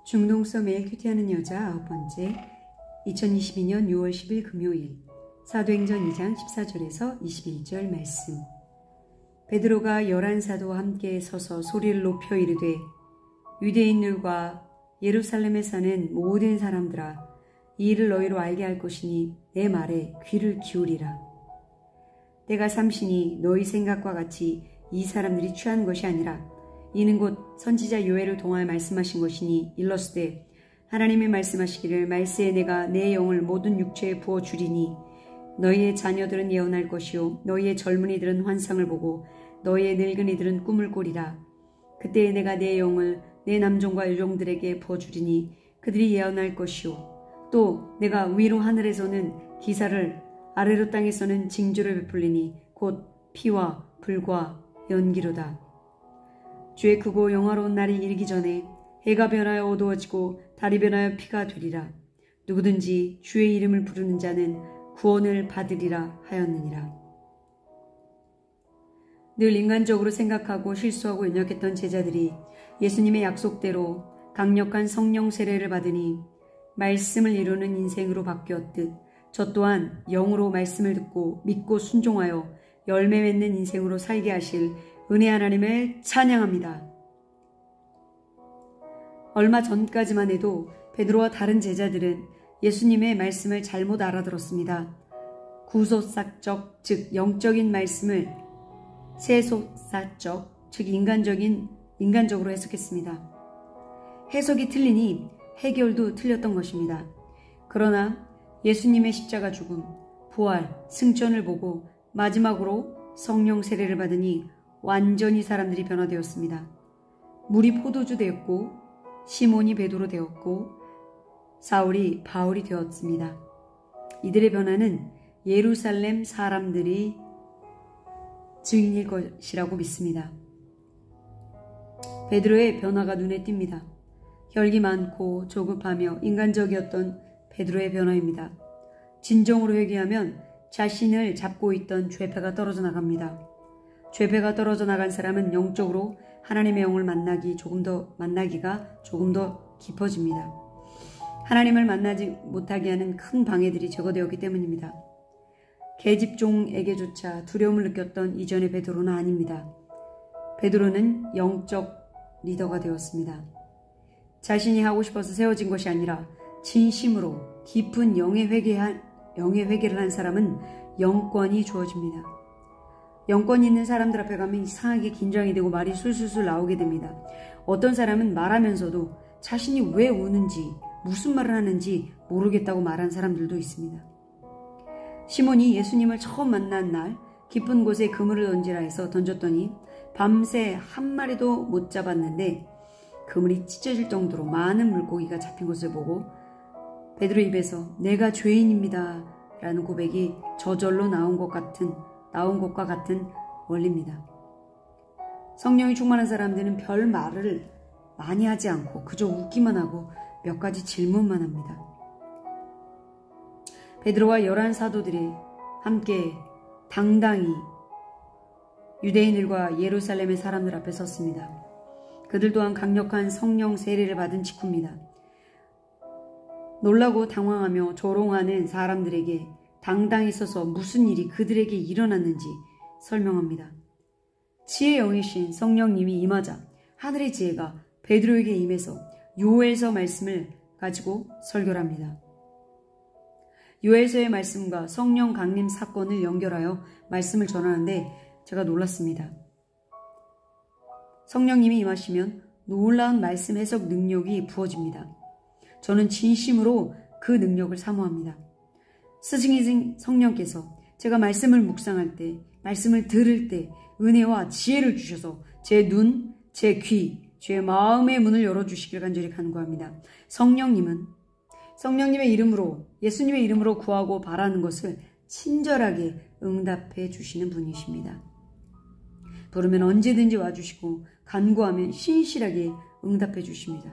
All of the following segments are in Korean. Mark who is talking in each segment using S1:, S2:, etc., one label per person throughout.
S1: 중동서 매일 큐티하는 여자 9번째 2022년 6월 10일 금요일 사도행전 2장 14절에서 21절 말씀. 베드로가 11사도와 함께 서서 소리를 높여 이르되 유대인들과 예루살렘에 사는 모든 사람들아, 이 일을 너희로 알게 할 것이니 내 말에 귀를 기울이라. 때가 삼시니 너희 생각과 같이 이 사람들이 취한 것이 아니라 이는 곧 선지자 요엘을 통하여 말씀하신 것이니 일렀으되 하나님이 말씀하시기를 말세에 내가 내 영을 모든 육체에 부어주리니 너희의 자녀들은 예언할 것이요 너희의 젊은이들은 환상을 보고 너희의 늙은이들은 꿈을 꾸리라. 그때에 내가 내 영을 내 남종과 여종들에게 부어주리니 그들이 예언할 것이요 또 내가 위로 하늘에서는 기사를 아래로 땅에서는 징조를 베풀리니 곧 피와 불과 연기로다. 주의 크고 영화로운 날이 이르기 전에 해가 변하여 어두워지고 달이 변하여 피가 되리라. 누구든지 주의 이름을 부르는 자는 구원을 받으리라 하였느니라. 늘 인간적으로 생각하고 실수하고 연약했던 제자들이 예수님의 약속대로 강력한 성령 세례를 받으니 말씀을 이루는 인생으로 바뀌었듯 저 또한 영으로 말씀을 듣고 믿고 순종하여 열매 맺는 인생으로 살게 하실 은혜 하나님을 찬양합니다. 얼마 전까지만 해도 베드로와 다른 제자들은 예수님의 말씀을 잘못 알아들었습니다. 구속사적, 즉 영적인 말씀을 세속사적, 즉 인간적으로 해석했습니다. 해석이 틀리니 해결도 틀렸던 것입니다. 그러나 예수님의 십자가 죽음, 부활, 승천을 보고 마지막으로 성령 세례를 받으니 완전히 사람들이 변화되었습니다. 물이 포도주 되었고 시몬이 베드로 되었고 사울이 바울이 되었습니다. 이들의 변화는 예루살렘 사람들이 증인일 것이라고 믿습니다. 베드로의 변화가 눈에 띕니다. 혈기 많고 조급하며 인간적이었던 베드로의 변화입니다. 진정으로 회개하면 자신을 잡고 있던 죄패가 떨어져 나갑니다. 죄패가 떨어져 나간 사람은 영적으로 하나님의 영을 만나기가 조금 더 깊어집니다. 하나님을 만나지 못하게 하는 큰 방해들이 제거되었기 때문입니다. 계집종에게조차 두려움을 느꼈던 이전의 베드로는 아닙니다. 베드로는 영적 리더가 되었습니다. 자신이 하고 싶어서 세워진 것이 아니라 진심으로 깊은 영의 회개를 한 사람은 영권이 주어집니다. 영권이 있는 사람들 앞에 가면 이상하게 긴장이 되고 말이 술술술 나오게 됩니다. 어떤 사람은 말하면서도 자신이 왜 우는지 무슨 말을 하는지 모르겠다고 말한 사람들도 있습니다. 시몬이 예수님을 처음 만난 날 깊은 곳에 그물을 던지라 해서 던졌더니 밤새 한 마리도 못 잡았는데 그물이 찢어질 정도로 많은 물고기가 잡힌 것을 보고 베드로 입에서 내가 죄인입니다 라는 고백이 저절로 나온 것과 같은 원리입니다. 성령이 충만한 사람들은 별 말을 많이 하지 않고 그저 웃기만 하고 몇 가지 질문만 합니다. 베드로와 11사도들이 함께 당당히 유대인들과 예루살렘의 사람들 앞에 섰습니다. 그들 또한 강력한 성령 세례를 받은 직후입니다. 놀라고 당황하며 조롱하는 사람들에게 당당히 서서 무슨 일이 그들에게 일어났는지 설명합니다. 지혜의 영이신 성령님이 임하자 하늘의 지혜가 베드로에게 임해서 요엘서 말씀을 가지고 설교를 합니다. 요엘서의 말씀과 성령 강림 사건을 연결하여 말씀을 전하는데 제가 놀랐습니다. 성령님이 임하시면 놀라운 말씀 해석 능력이 부어집니다. 저는 진심으로 그 능력을 사모합니다. 스승이신 성령께서 제가 말씀을 묵상할 때, 말씀을 들을 때 은혜와 지혜를 주셔서 제 눈, 제 귀, 제 마음의 문을 열어주시길 간절히 간구합니다. 성령님의 이름으로, 예수님의 이름으로 구하고 바라는 것을 친절하게 응답해 주시는 분이십니다. 부르면 언제든지 와주시고 간구하면 신실하게 응답해 주십니다.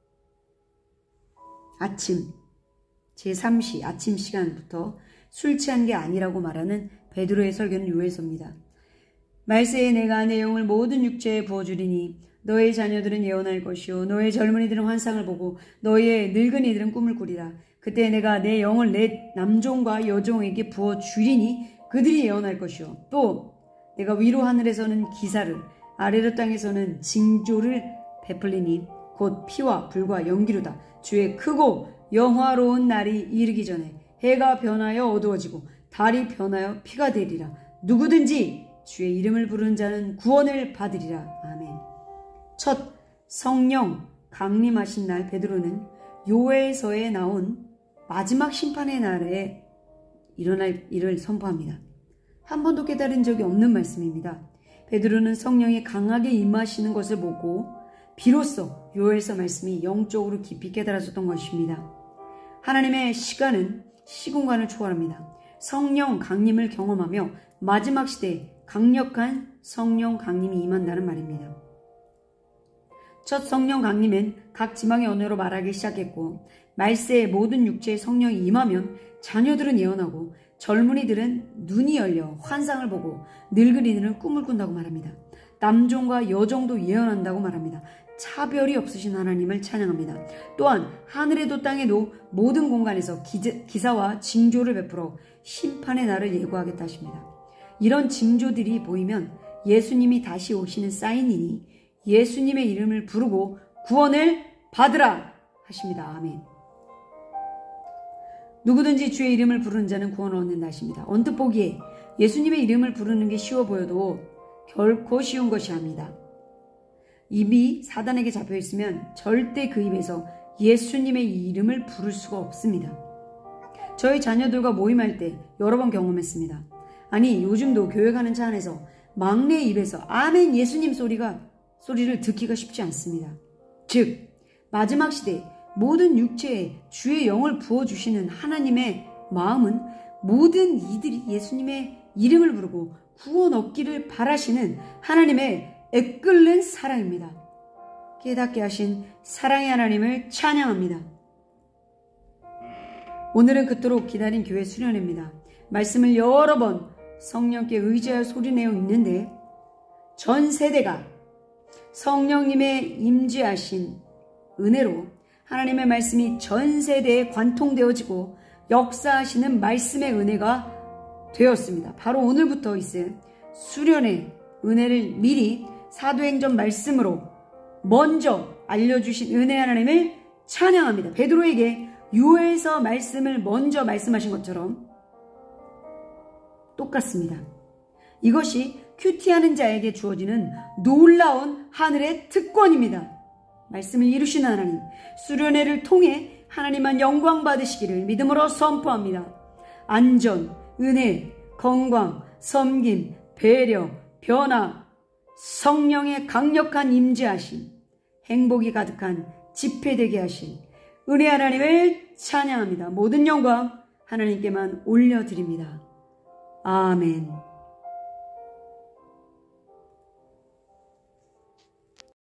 S1: 제3시 아침 시간부터 술 취한 게 아니라고 말하는 베드로의 설교는 요엘서입니다. 말세에 내가 내 영을 모든 육체에 부어주리니 너의 자녀들은 예언할 것이요 너의 젊은이들은 환상을 보고 너의 늙은이들은 꿈을 꾸리라. 그때 내가 내 영을 내 남종과 여종에게 부어 주리니 그들이 예언할 것이요 또 내가 위로 하늘에서는 기사를 아래로 땅에서는 징조를 베풀리니 곧 피와 불과 연기로다. 주의 크고 영화로운 날이 이르기 전에 해가 변하여 어두워지고 달이 변하여 피가 되리라. 누구든지 주의 이름을 부르는 자는 구원을 받으리라. 아멘. 첫 성령 강림하신 날 베드로는 요엘서에 나온 마지막 심판의 날에 일어날 일을 선포합니다. 한 번도 깨달은 적이 없는 말씀입니다. 베드로는 성령이 강하게 임하시는 것을 보고 비로소 요엘서 말씀이 영적으로 깊이 깨달아졌던 것입니다. 하나님의 시간은 시공간을 초월합니다. 성령 강림을 경험하며 마지막 시대에 강력한 성령 강림이 임한다는 말입니다. 첫 성령 강림엔 각 지방의 언어로 말하기 시작했고 말세의 모든 육체의 성령이 임하면 자녀들은 예언하고 젊은이들은 눈이 열려 환상을 보고 늙은이들은 꿈을 꾼다고 말합니다. 남종과 여종도 예언한다고 말합니다. 차별이 없으신 하나님을 찬양합니다. 또한 하늘에도 땅에도 모든 공간에서 기사와 징조를 베풀어 심판의 날을 예고하겠다 하십니다. 이런 징조들이 보이면 예수님이 다시 오시는 사인이니 예수님의 이름을 부르고 구원을 받으라 하십니다. 아멘. 누구든지 주의 이름을 부르는 자는 구원을 얻는다 하십니다. 언뜻 보기에 예수님의 이름을 부르는 게 쉬워 보여도 결코 쉬운 것이 아닙니다. 입이 사단에게 잡혀 있으면 절대 그 입에서 예수님의 이름을 부를 수가 없습니다. 저희 자녀들과 모임할 때 여러 번 경험했습니다. 아니 요즘도 교회 가는 차 안에서 막내의 입에서 아멘 예수님 소리를 듣기가 쉽지 않습니다. 즉 마지막 시대 모든 육체에 주의 영을 부어주시는 하나님의 마음은 모든 이들이 예수님의 이름을 부르고 구원 얻기를 바라시는 하나님의 애끓는 사랑입니다. 깨닫게 하신 사랑의 하나님을 찬양합니다. 오늘은 그토록 기다린 교회 수련회입니다. 말씀을 여러 번 성령께 의지하여 소리내어 있는데 전 세대가 성령님의 임재하신 은혜로 하나님의 말씀이 전 세대에 관통되어지고 역사하시는 말씀의 은혜가 되었습니다. 바로 오늘부터 있을 수련의 은혜를 미리 사도행전 말씀으로 먼저 알려주신 은혜 하나님을 찬양합니다. 베드로에게 요엘서 말씀을 먼저 말씀하신 것처럼 똑같습니다. 이것이 큐티하는 자에게 주어지는 놀라운 하늘의 특권입니다. 말씀을 이루시는 하나님, 수련회를 통해 하나님만 영광 받으시기를 믿음으로 선포합니다. 안전, 은혜, 건강, 섬김, 배려, 변화, 성령의 강력한 임재하심, 행복이 가득한 집회되게 하신 은혜 하나님을 찬양합니다. 모든 영광 하나님께만 올려드립니다. 아멘.